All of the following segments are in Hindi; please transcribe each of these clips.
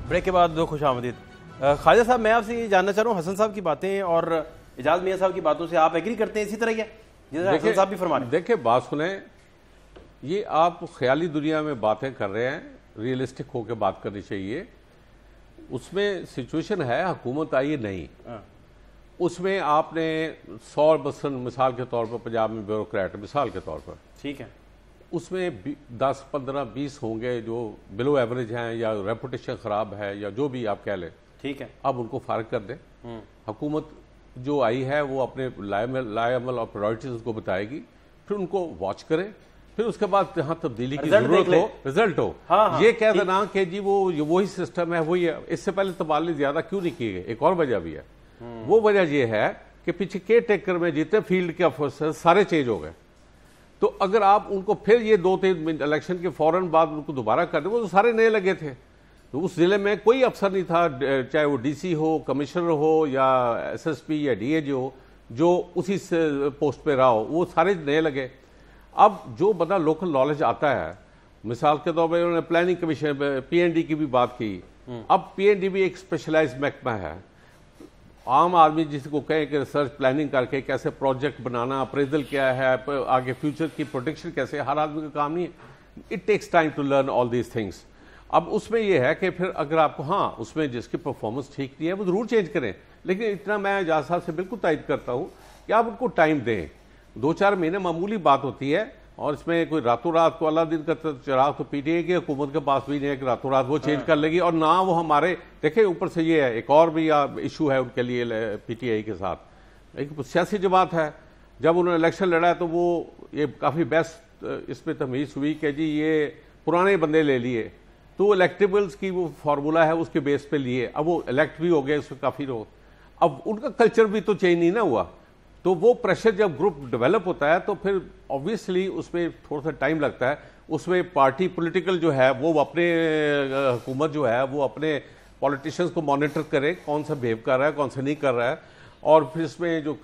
ब्रेक के बाद दो खुश आमदीद। ख्वाजा साहब, मैं आपसे ये जानना चाह रहा हूँ, हसन साहब की बातें और इजाज मियाँ साहब की बातों से आप एग्री करते हैं इसी तरह ही है जैसे हसन साहब भी फरमा रहे हैं? देखिए, बात सुने, ये आप ख्याली दुनिया में बातें कर रहे हैं, रियलिस्टिक होकर बात करनी चाहिए। उसमें सिचुएशन है, हुकूमत आई है नहीं, उसमें आपने 100 मिसाल के तौर पर पंजाब में ब्यूरोक्रेट मिसाल के तौर पर, ठीक है, उसमें 10, 15, 20 होंगे जो बिलो एवरेज हैं या रेपुटेशन खराब है या जो भी आप कह लें, ठीक है, अब उनको फारिग कर दें। हुकूमत जो आई है वो अपने लाएमल और प्रायोरिटीज को बताएगी, फिर उनको वॉच करें, फिर उसके बाद जहां तब्दीली की जरूरत हो, रिजल्ट हो। हाँ, ये कह देना कि जी वो वही सिस्टम है, वही है, इससे पहले तबादले ज्यादा क्यों नहीं किए गए? एक और वजह भी है, वो वजह ये है कि पीछे केयर टेकर में जितने फील्ड के अफसर सारे चेंज हो गए, तो अगर आप उनको फिर ये 2-3 इलेक्शन के फौरन बाद उनको दोबारा कर दे, वो तो सारे नए लगे थे, तो उस जिले में कोई अफसर नहीं था, चाहे वो डीसी हो, कमिश्नर हो या एसएसपी या डीएजी हो, जो उसी पोस्ट पे रहा हो, वो सारे नए लगे। अब जो बंदा लोकल नॉलेज आता है, मिसाल के तौर पर उन्होंने प्लानिंग कमीशन पीएनडी की भी बात की, अब पीएनडी भी एक स्पेशलाइज्ड महकमा है। आम आदमी जिसको कहे कि रिसर्च प्लानिंग करके कैसे प्रोजेक्ट बनाना, अप्रेजल क्या है, आगे फ्यूचर की प्रोटेक्शन कैसे, हर आदमी का काम नहीं है। It takes time to learn all these things. अब उसमें यह है कि फिर अगर आपको, हाँ, उसमें जिसकी परफॉर्मेंस ठीक नहीं है वो जरूर चेंज करें, लेकिन इतना मैं एजाज साहब से बिल्कुल तायद करता हूँ कि आप उनको टाइम दें। 2-4 महीने मामूली बात होती है, और इसमें कोई रातों रात को अल्लाह दिन का चिराग तो पीटीआई की हुकूमत के पास भी नहीं है कि रातों रात वो चेंज कर लेगी, और ना वो हमारे देखें ऊपर से ये है, एक और भी इशू है उनके लिए पीटीआई के साथ, एक सियासी जमात है। जब उन्होंने इलेक्शन लड़ा है तो वो ये काफ़ी बेस्ट इसमें तमीज़ हुई कि जी ये पुराने बंदे ले लिए, तो इलेक्टेबल्स की वो फार्मूला है उसके बेस पे लिए, अब वो इलेक्ट भी हो गए उसमें काफ़ी लोग, अब उनका कल्चर भी तो चेंज नहीं ना हुआ, तो वो प्रेशर जब ग्रुप डेवलप होता है तो फिर ऑब्वियसली उसमें थोड़ा सा टाइम लगता है। उसमें पार्टी पॉलिटिकल जो है वो अपने हुकूमत जो है वो अपने पॉलिटिशियंस को मॉनिटर करे, कौन सा बिहेव कर रहा है, कौन सा नहीं कर रहा है, और फिर इसमें जो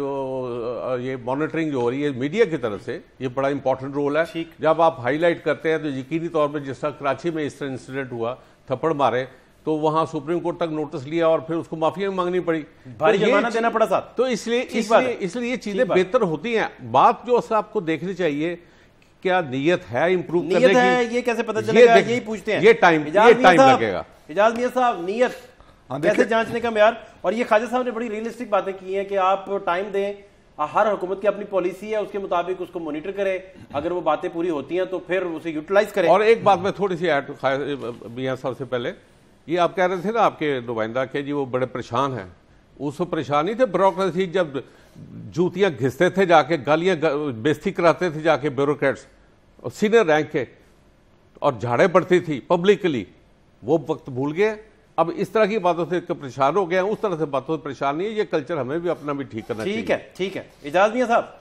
ये मॉनिटरिंग जो हो रही है मीडिया की तरफ से, ये बड़ा इंपॉर्टेंट रोल है। जब आप हाईलाइट करते हैं तो यकीनी तौर पर जिस तरह कराची में इस तरह इंसिडेंट हुआ, थप्पड़ मारे, तो वहां सुप्रीम कोर्ट तक नोटिस लिया और फिर उसको माफी मांगनी पड़ी, भारी जुर्माना देना पड़ा साथ, तो इसलिए ये चीजें बेहतर होती हैं। बात जो आपको देखनी चाहिए, क्या नीयत है इंप्रूव करने की, ये कैसे पता चलेगा, यही पूछते हैं, ये टाइम लगेगा। इजाज मियां साहब, नीयत कैसे जांचने का मेयार? और ये ख्वाजा साहब ने बड़ी रियलिस्टिक बातें की हैं कि आप टाइम दें, हर हुकूमत की अपनी पॉलिसी है, उसके मुताबिक उसको मॉनिटर करें, अगर वो बातें पूरी होती हैं तो फिर उसे यूटिलाइज करें। और एक बात मैं थोड़ी सी ऐड मियां साहब से पहले, ये आप कह रहे थे ना आपके नुमाइंदा के जी वो बड़े परेशान हैं, उसको परेशान नहीं थे, ब्यूरोक्रेसी जब जूतियां घिसते थे जाके, गालियां बेइज्जती कराते थे जाके ब्यूरोक्रेट्स और सीनियर रैंक के, और झाड़े पड़ती थी पब्लिकली, वो वक्त भूल गए। अब इस तरह की बातों से परेशान हो गए, उस तरह से बातों से परेशान नहीं है। ये कल्चर हमें भी अपना भी ठीक करना चाहिए। ठीक है, ठीक है। इजाज मियां साहब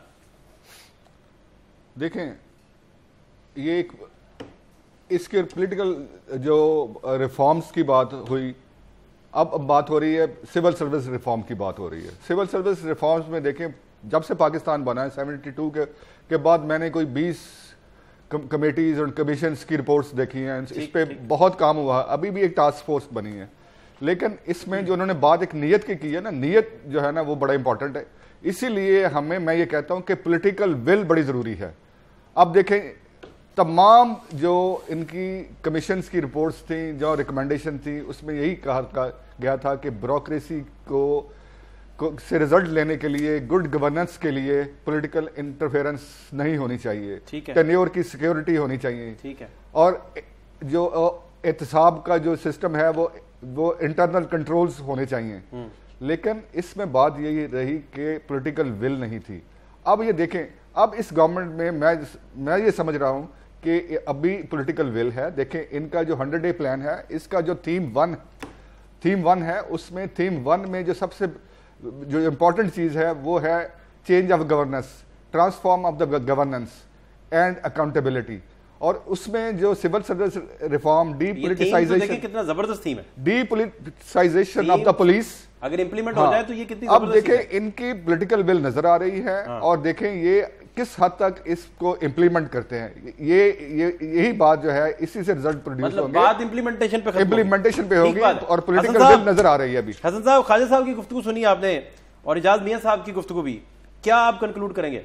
देखें, ये एक इसके पॉलिटिकल जो रिफॉर्म्स की बात हुई, अब बात हो रही है सिविल सर्विस रिफॉर्म की बात हो रही है। सिविल सर्विस रिफॉर्म्स में देखें, जब से पाकिस्तान बना है 72 के बाद मैंने कोई 20 कमेटीज और कमीशंस की रिपोर्ट्स देखी हैं, इस पे बहुत काम हुआ। अभी भी एक टास्क फोर्स बनी है, लेकिन इसमें जो उन्होंने बात एक नीयत की है ना, नीयत जो है ना वो बड़ा इंपॉर्टेंट है। इसीलिए मैं ये कहता हूं कि पॉलिटिकल विल बड़ी जरूरी है। अब देखें, तमाम जो इनकी कमीशंस की रिपोर्ट्स थी, जो रिकमेंडेशन थी, उसमें यही कहा गया था कि ब्यूरोक्रेसी को से रिजल्ट लेने के लिए, गुड गवर्नेंस के लिए पॉलिटिकल इंटरफेरेंस नहीं होनी चाहिए, टेन्योर की सिक्योरिटी होनी चाहिए, ठीक है, और जो एहतसाब का जो सिस्टम है वो इंटरनल कंट्रोल्स होने चाहिए। लेकिन इसमें बात यही रही कि पॉलिटिकल विल नहीं थी। अब ये देखें, अब इस गवर्नमेंट में मैं ये समझ रहा हूं कि अभी पॉलिटिकल विल है। देखें, इनका जो 100 डे प्लान है, इसका जो थीम वन है, उसमें थीम 1 में जो सबसे जो इंपॉर्टेंट चीज है वो है change of governance, transform of the governance and accountability. और उसमें जो सिविल सर्विस रिफॉर्म, डीपोलिटिसाइजेशन, कितना जबरदस्त थीम है, डीपोलिटिसाइजेशन ऑफ द पुलिस, अगर इंप्लीमेंट हो जाए तो ये कितनी। अब देखें, इनकी पॉलिटिकल विल नजर आ रही है। और देखें, ये किस हद तक इसको इम्प्लीमेंट करते हैं, यही बात जो है, इसी से रिजल्ट प्रोड्यूस मतलब होंगे। बात इम्प्लीमेंटेशन पे होगी और पॉलिटिकल विल नजर आ रही है अभी। हसन साहब, ख्वाजा साहब की गुफ्तगू सुनी आपने और इजाज मियां साहब की गुफ्तगू भी, क्या आप कंक्लूड करेंगे?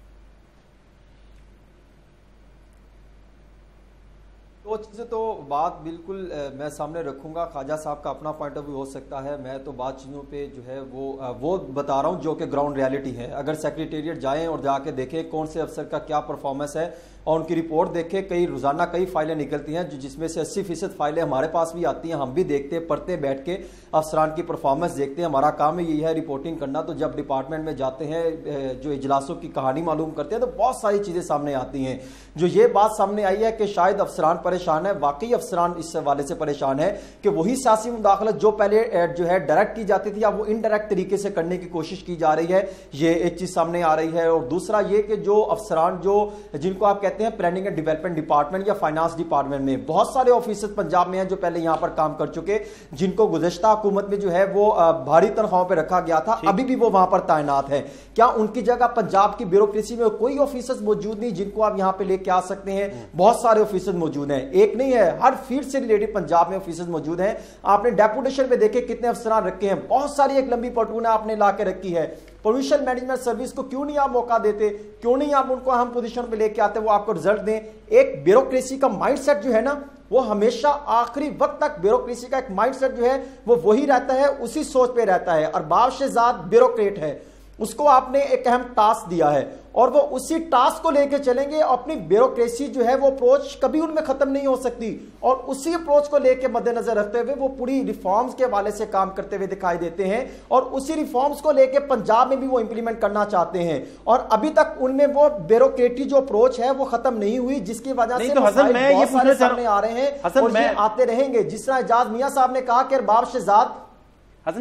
वो चीज़ें तो बात बिल्कुल मैं सामने रखूंगा। ख्वाजा साहब का अपना पॉइंट ऑफ व्यू हो सकता है, मैं तो बात चीज़ों पे जो है वो बता रहा हूँ जो कि ग्राउंड रियलिटी है। अगर सेक्रेटेरिएट जाएं और जाके देखें कौन से अफसर का क्या परफॉर्मेंस है और उनकी रिपोर्ट देखें, रोजाना कई फाइलें निकलती हैं जिसमें से 80% फाइलें हमारे पास भी आती हैं, हम भी देखते हैं, पढ़ते हैं, बैठ के अफसरान की परफॉर्मेंस देखते हैं। हमारा काम ही यही है रिपोर्टिंग करना। तो जब डिपार्टमेंट में जाते हैं, जो इजलासों की कहानी मालूम करते हैं, तो बहुत सारी चीज़ें सामने आती हैं। जो ये बात सामने आई है कि शायद अफसरान परेशान है, वाकई अफसरान इस हवाले से परेशान है कि वही सियासी मुदाखलत जो पहले जो है डायरेक्ट की जाती थी, अब वो इनडायरेक्ट तरीके से करने की कोशिश की जा रही है। ये एक चीज़ सामने आ रही है। और दूसरा ये कि जो अफसरान जिनको आप कहते हैं प्लानिंग एंड डेवलपमेंट डिपार्टमेंट या फाइनेंस डिपार्टमेंट में, बहुत सारे ऑफिसर्स पंजाब में हैं जो पहले यहां पर काम कर चुके, जिनको गुज़श्ता हुकूमत में जो है वो भारी तनख्वाहों पर रखा गया था, अभी भी वो वहां पर तैनात है। क्या उनकी जगह पंजाब की ब्यूरोक्रेसी में कोई ऑफिसर्स मौजूद नहीं जिनको आप यहां पर लेके आ सकते हैं? बहुत सारे ऑफिसर्स मौजूद हैं, एक नहीं है, हर फील्ड से रिलेटेड पंजाब में ऑफिसर्स मौजूद हैं। आपने डेपुटेशन पे देखे कितने अफसरान रखे हैं, बहुत सारी एक लंबी पटून आपने ला के रखी है। पोल्यूशन मैनेजमेंट सर्विस को क्यों नहीं आप मौका देते, क्यों नहीं आप उनको अहम पोजीशन पे लेके आते, वो आपको रिजल्ट दें। एक ब्यूरोक्रेसी का माइंडसेट जो है ना, वो हमेशा आखिरी वक्त तक ब्यूरोक्रेसी का एक माइंडसेट जो है वो वही रहता है, उसी सोच पे रहता है। और बाब शहजाद ब्यूरोक्रेट है, उसको आपने एक अहम टास्क दिया है और वो उसी टास्क को लेके चलेंगे। अपनी ब्यूरोक्रेसी जो है वो अप्रोच कभी उनमें खत्म नहीं हो सकती और उसी अप्रोच को लेके मद्देनजर रखते हुए वो पूरी रिफॉर्म्स के हवाले से काम करते हुए दिखाई देते हैं और उसी रिफॉर्म्स को लेके पंजाब में भी वो इंप्लीमेंट करना चाहते हैं। और अभी तक उनमें वो ब्यूरोक्रेटी जो अप्रोच है वो खत्म नहीं हुई, जिसकी वजह से बहुत सारे सामने आ रहे हैं और ये आते रहेंगे। जिस तरह इजाज मियां साहब ने कहा कि बाब शहजाद, हसन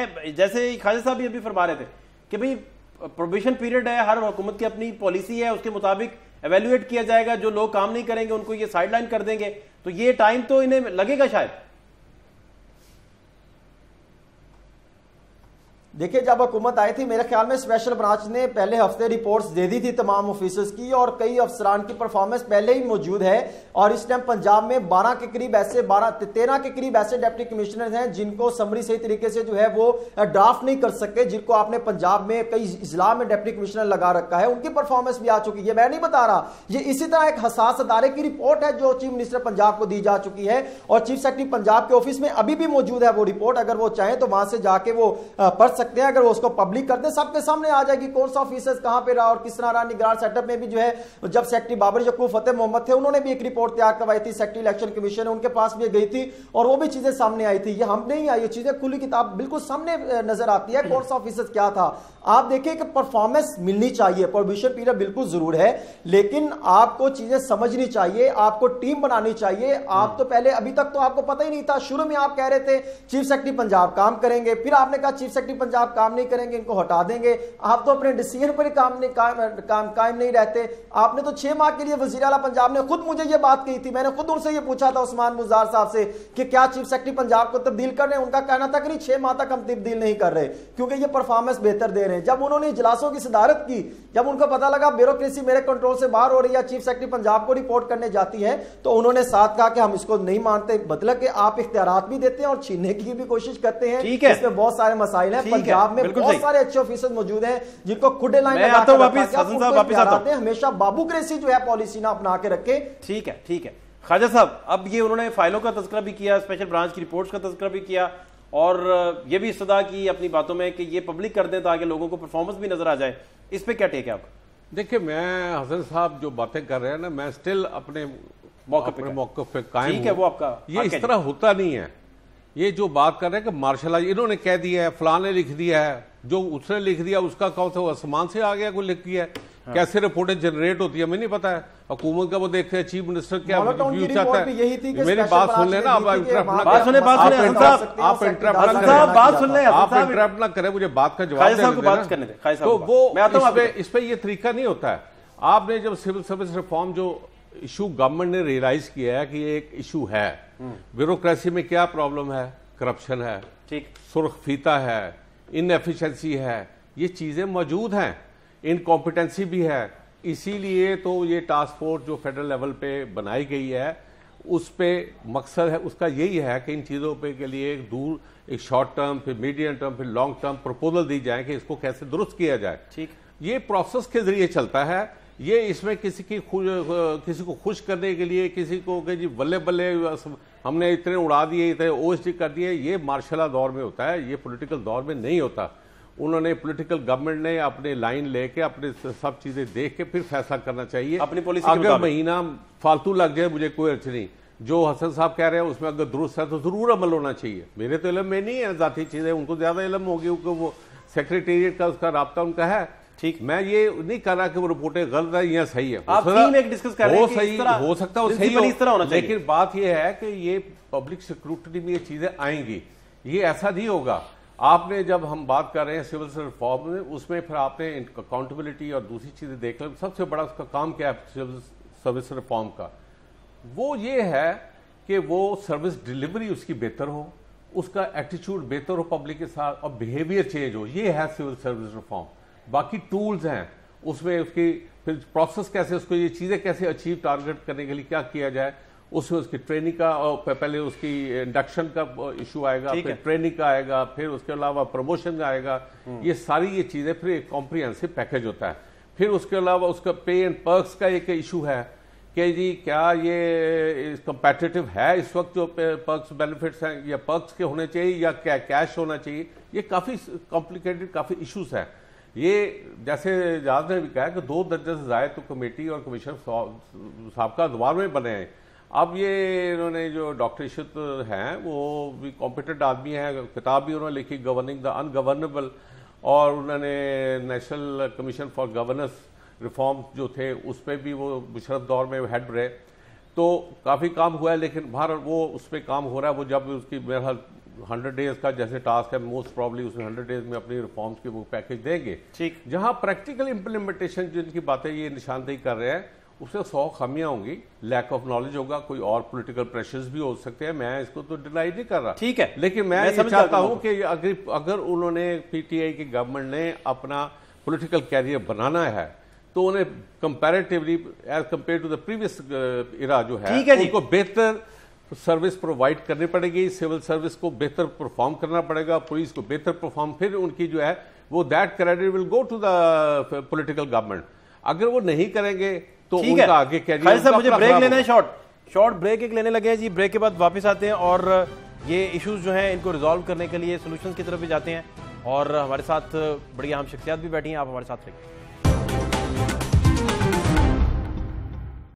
जैसे ख्वाजा साहब भी अभी फरमा रहे थे कि भाई प्रोबेशन पीरियड है, हर हुकूमत की अपनी पॉलिसी है, उसके मुताबिक एवेल्युएट किया जाएगा, जो लोग काम नहीं करेंगे उनको ये साइडलाइन कर देंगे, तो ये टाइम तो इन्हें लगेगा शायद। देखिए, जब हुकूमत आई थी मेरे ख्याल में स्पेशल ब्रांच ने पहले हफ्ते रिपोर्ट्स दे दी थी तमाम ऑफिसर्स की और कई अफसरान की परफॉर्मेंस पहले ही मौजूद है। और इस टाइम पंजाब में 13 के करीब ऐसे डिप्टी कमिश्नर हैं जिनको समरी सही तरीके से जो है वो ड्राफ्ट नहीं कर सकते, जिनको आपने पंजाब में कई इजला में डिप्टी कमिश्नर लगा रखा है, उनकी परफॉर्मेंस भी आ चुकी है। मैं नहीं बता रहा, ये इसी तरह एक हसास अदारे की रिपोर्ट है जो चीफ मिनिस्टर पंजाब को दी जा चुकी है और चीफ सेक्रेटरी पंजाब के ऑफिस में अभी भी मौजूद है वो रिपोर्ट। अगर वो चाहें तो वहां से जाके वो पढ़ सकते हैं। अगर वो उसको पब्लिक कर दे, सबके सामने आ जाएगी कौन सा ऑफिसर्स कहां पे रहा और किस तरह रहा। निगरान सेटअप में भी जो है, जब सेक्रेटरी बाबर यकूब फतेह मोहम्मद थे, उन्होंने भी एक रिपोर्ट तैयार करवाई थी, सेक्रेटरी इलेक्शन कमीशन उनके पास भी गई थी और वो भी चीजें सामने आई थी। ये हम नहीं आई, ये चीजें खुली किताब बिल्कुल सामने नजर आती है कौन सा ऑफिसर्स क्या था। आप देखिए कि परफॉर्मेंस मिलनी चाहिए, प्रोबेशन पीरियड बिल्कुल जरूर है, लेकिन आपको चीजें समझनी चाहिए, आपको टीम बनानी चाहिए। आप तो पहले, अभी तक तो आपको पता ही नहीं था, शुरू में आप कह रहे थे चीफ सेक्रेटरी पंजाब काम करेंगे, फिर आपने कहा चीफ सेक्रेटरी पंजाब काम नहीं करेंगे, इनको हटा देंगे। आप तो अपने डिसीजन पर ही कायम नहीं रहते। आपने तो 6 माह के लिए वजीर आला पंजाब ने खुद मुझे ये बात कही थी, मैंने खुद उनसे ये पूछा था उस्मान मुजार साहब से कि क्या चीफ सेक्रेटरी पंजाब को तब्दील कर रहे हैं। उनका कहना था कि नहीं, 6 माह तक हम तब्दील नहीं कर रहे क्योंकि ये परफॉर्मेंस बेहतर दे रहे हैं। जब उन्होंने इजलासों की सदारत की, जब उनको पता लगा ब्यूरोक्रेसी मेरे कंट्रोल से बाहर हो रही है, चीफ सेक्रेटरी पंजाब को रिपोर्ट करने जाती है, तो उन्होंने साथ कहा कि हम इसको नहीं मानते। मतलब कि आप इख्तियारात भी देते हैं और छीनने की भी कोशिश करते हैं। इसमें बहुत सारे मसाइल हैं। पंजाब में बहुत सारे अच्छे ऑफिसर मौजूद हैं जिनको खुद लाइन हमेशा बाबूक्रेसी जो है पॉलिसी ना अपना के रखे। ठीक है ख्वाजा साहब, अब ये उन्होंने फाइलों का तज़किरा भी किया, स्पेशल ब्रांच की रिपोर्ट्स का तज़किरा भी किया और ये भी इस्तदा की अपनी बातों में कि ये पब्लिक कर दें ताकि लोगों को परफॉर्मेंस भी नजर आ जाए। इस पे क्या टेक है आपका? देखिए, मैं हसन साहब जो बातें कर रहे हैं ना, मैं स्टिल अपने मौके पे कायम हूं। वो आपका ये इस तरह होता नहीं है। ये जो बात कर रहे हैं कि मार्शल आर्ट इन्होंने कह दिया है, फलां ने लिख दिया है, जो उसने लिख दिया उसका कौन सा आसमान से आ गया कोई लिख दिया है। हाँ। कैसे रिपोर्टें जनरेट होती है हमें नहीं पता है। हुकूमत का वो देखते हैं चीफ मिनिस्टर क्या व्यू चाहता है। मेरी बात सुन लेना, आप इंटरप्ट ना करें, मुझे बात का जवाब देने दें। तो वो इस पे ये तरीका नहीं होता है। आपने जब सिविल सर्विस रिफॉर्म जो इशू गवर्नमेंट ने रियलाइज किया है कि ये एक इशू है, ब्यूरोक्रेसी में क्या प्रॉब्लम है, करप्शन है, ठीक, सुर्ख फीता है, इनएफिशिएंसी है, ये चीजें मौजूद हैं, इनकॉम्पिटेंसी भी है, इसीलिए तो ये टास्क फोर्स जो फेडरल लेवल पे बनाई गई है, उस पे मकसद है उसका यही है कि इन चीज़ों पे के लिए एक शॉर्ट टर्म, फिर मीडियम टर्म, फिर लॉन्ग टर्म प्रपोजल दी जाए कि इसको कैसे दुरुस्त किया जाए। ठीक, ये प्रोसेस के जरिए चलता है। ये इसमें किसी को खुश करने के लिए, किसी को कि जी बल्ले बल्ले हमने इतने उड़ा दिए, इतने ओएसडी कर दिए, ये मार्शल लॉ दौर में होता है, ये पॉलिटिकल दौर में नहीं होता। उन्होंने पॉलिटिकल गवर्नमेंट ने अपने लाइन लेके अपने सब चीजें देख के फिर फैसला करना चाहिए अपनी पॉलिसी। अगर महीना फालतू लग जाए मुझे कोई अर्थ नहीं, जो हसन साहब कह रहे हैं उसमें अगर दुरुस्त है तो जरूर अमल होना चाहिए। मेरे तो इलम में नहीं है जाती चीजें, उनको ज्यादा इलम होगी क्योंकि वो सेक्रेटेरिएट का उसका राब्ता उनका है। ठीक, मैं ये नहीं कर रहा कि वो रिपोर्टें गलत है या सही है, आप थीम एक डिस्कस कर रहे हैं कि सही हो सकता है, वो सही इस तरह होना चाहिए। लेकिन बात ये है कि ये पब्लिक सिक्योरिटी में ये चीजें आएंगी, ये ऐसा नहीं होगा। आपने जब हम बात कर रहे हैं सिविल रिफॉर्म में, उसमें फिर आपने अकाउंटेबिलिटी और दूसरी चीजें देख लें। सबसे बड़ा उसका काम क्या है सिविल सर्विस रिफॉर्म का? वो ये है कि वो सर्विस डिलीवरी उसकी बेहतर हो, उसका एटीट्यूड बेहतर हो पब्लिक के साथ, और बिहेवियर चेंज हो। ये है सिविल सर्विस रिफॉर्म। बाकी टूल्स हैं उसमें, उसकी फिर प्रोसेस कैसे, उसको ये चीजें कैसे अचीव टारगेट करने के लिए क्या किया जाए, उसमें उसकी ट्रेनिंग का, और पहले उसकी इंडक्शन का इशू आएगा, फिर ट्रेनिंग का आएगा, फिर उसके अलावा प्रमोशन का आएगा। ये सारी ये चीजें फिर एक कॉम्प्रिहेंसिव पैकेज होता है। फिर उसके अलावा उसका पे एंड पर्क्स का एक इशू है कि जी क्या ये कंपेटिटिव है इस वक्त, जो पर्क्स बेनिफिट्स हैं, या पर्क्स के होने चाहिए या क्या कैश होना चाहिए। ये काफी कॉम्प्लिकेटेड काफी इश्यूज हैं। ये जैसे जहाज ने भी कहा कि 2 दर्जन से ज्यादा तो कमेटी और कमीशन साबका दबार में बने हैं। अब ये इन्होंने जो डॉक्टर इशत हैं वो भी कॉम्पिटेंट आदमी है, किताब भी उन्होंने लिखी गवर्निंग द अनगवर्नेबल, और उन्होंने national commission for governance reform जो थे उस पर भी वो मुशर्रफ दौर में हेड रहे। तो काफ़ी काम हुआ है, लेकिन भारत वो उस पर काम हो रहा है। वो जब उसकी मेरा 100 डेज का जैसे टास्क है, मोस्ट प्रॉब्ली उसमें 100 डेज में अपनी रिफॉर्म्स के वो पैकेज देंगे। ठीक, जहां प्रैक्टिकल इंप्लीमेंटेशन जिनकी बातें ये निशानदेही कर रहे हैं, उससे 100 खामियां होंगी, लैक ऑफ नॉलेज होगा, कोई और पॉलिटिकल प्रेशर्स भी हो सकते हैं। मैं इसको तो डिनाई नहीं कर रहा, ठीक है, लेकिन मैं ये चाहता हूं कि अगर उन्होंने पीटीआई की गवर्नमेंट ने अपना पॉलिटिकल कैरियर बनाना है तो उन्हें comparatively as compare to the previous era जो है उनको बेहतर सर्विस प्रोवाइड करनी पड़ेगी, सिविल सर्विस को बेहतर परफॉर्म करना पड़ेगा, पुलिस को बेहतर परफॉर्म, फिर उनकी जो है वो that credit will go to the political government. अगर वो नहीं करेंगे तो उनका आगे कैरियर। सर मुझे ब्रेक लेना है, शॉर्ट ब्रेक एक लेने लगे हैं जी। ब्रेक के बाद वापस आते हैं और ये इश्यूज जो हैं इनको रिजॉल्व करने के लिए सोल्यूशंस की तरफ भी जाते हैं, और हमारे साथ बड़ी अहम शख्सियत भी बैठी हैं। आप हमारे साथ रहिए।